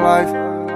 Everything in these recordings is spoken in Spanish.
Life.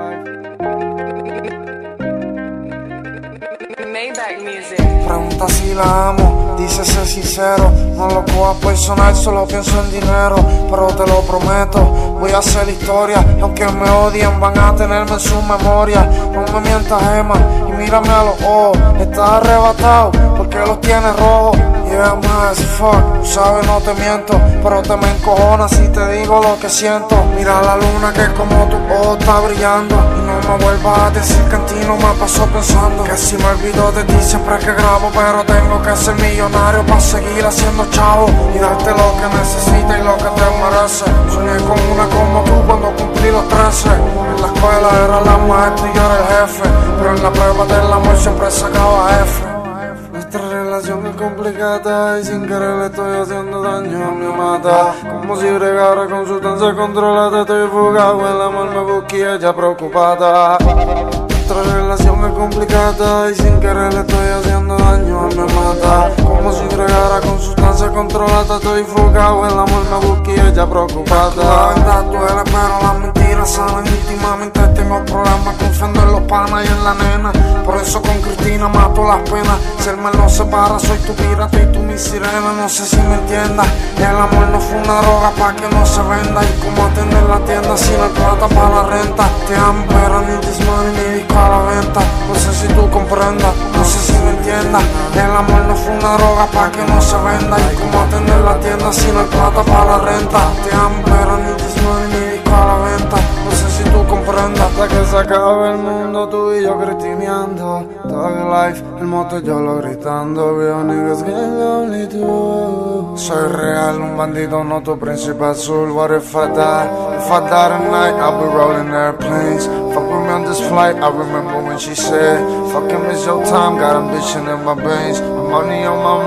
Maybach Music. Pregunta si la amo, dice ser sincero. No lo cojas personal, solo pienso en dinero. Pero te lo prometo, voy a hacer historia. Aunque me odien, van a tenerme en su memoria. No me mientas, Emma, y mírame a los ojos. Estás arrebatado, porque los tienes rojos. Yeah, man, as fuck, tú sabes, no te miento. Pero te me encojonas si te digo lo que siento. Mira la luna que como tu ojo está brillando. Y no me vuelvas a decir que en ti no me pasó pensando. Que si me olvido de ti siempre que grabo. Pero tengo que ser millonario para seguir haciendo chavo. Y darte lo que necesitas y lo que te mereces. Soñé con una como tú cuando cumplí los 13. En la escuela era la maestra y yo era el jefe. Pero en la prueba del amor siempre sacaba F. Nuestra relación es complicada y sin querer le estoy haciendo daño a mi amada. Como si bregara con sustancia controlada, estoy fugado, el amor me busca y ella preocupada. Nuestra relación es complicada y sin querer le estoy haciendo daño a mi amada. Como si bregara con sustancia controlada, estoy fugado, el amor me busca y ella preocupada. La verdad duele pero las mentiras sanan. Íntimamente tengo problemas confiando en los panas y en la nena. Por eso con Cristina mato las penas. Si el mal nos separa, soy tu pirata y tú mi sirena. No sé si me entiendas. El amor no fue una droga pa' que no se venda. Y como atender la tienda si no hay plata para la renta. Te amo pero ni this money ni disco a la venta. No sé si tú comprendas, no sé si me entiendas. El amor no fue una droga pa' que no se venda. Y como atender la tienda si no hay plata para la renta. Te amo pero ni this money ni disco a la venta. No sé si tú comprendas. Hasta que se acabe el mundo, tú y yo cristineando. Thug life, el moto yo lo gritando. Veo niggas getting lonely too. Soy real, un bandido, no tu príncipe azul. What if I die? If I die tonight, I'll be rolling airplanes. Fuck with me on this flight, I remember when she said fucking miss your time, got ambition in my veins, money on my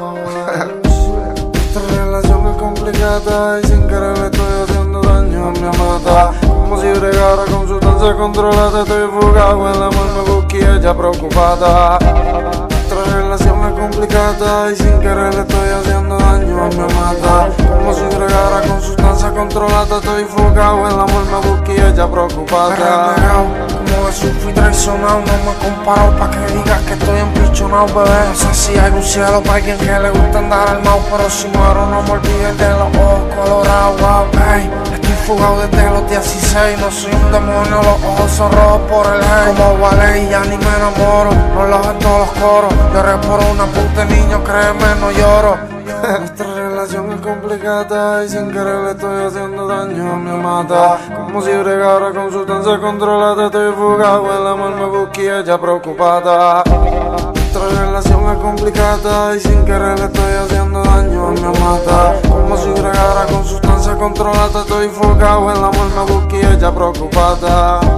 mind. Nuestra relación es complicada y sin querer le estoy haciendo daño a mi amada. Como si bregara con sustancia controlada, estoy fugado, el amor me busca y ella preocupada. Nuestra relación es complicada y sin querer le estoy haciendo daño a mi amada. Como si bregara con sustancia controlada, estoy fugado, el amor me busca y ella preocupada. Como de fui traicionado, no me comparo pa' que digas que estoy empichonado, bebé. No sé si hay un cielo pa' alguien que le gusta andar armado, pero si muero no me olvides de los ojos colorados, wow, hey. Estoy fugado desde los 16, no soy un demonio, los ojos son rojos por el hate. Como vale y ya ni me enamoro, no los en todos los coros. Lloré por una puta niño, créeme, no lloro. Nuestra relación es complicada y sin querer le estoy haciendo daño a mi amada. Como si bregara con sustancia controlada, estoy fugado, el amor me busca y ella preocupada. Nuestra relación es complicada y sin querer le estoy haciendo daño a mi amada. Como si bregara con sustancia controlada, estoy fugado, el amor me busca y ella preocupada.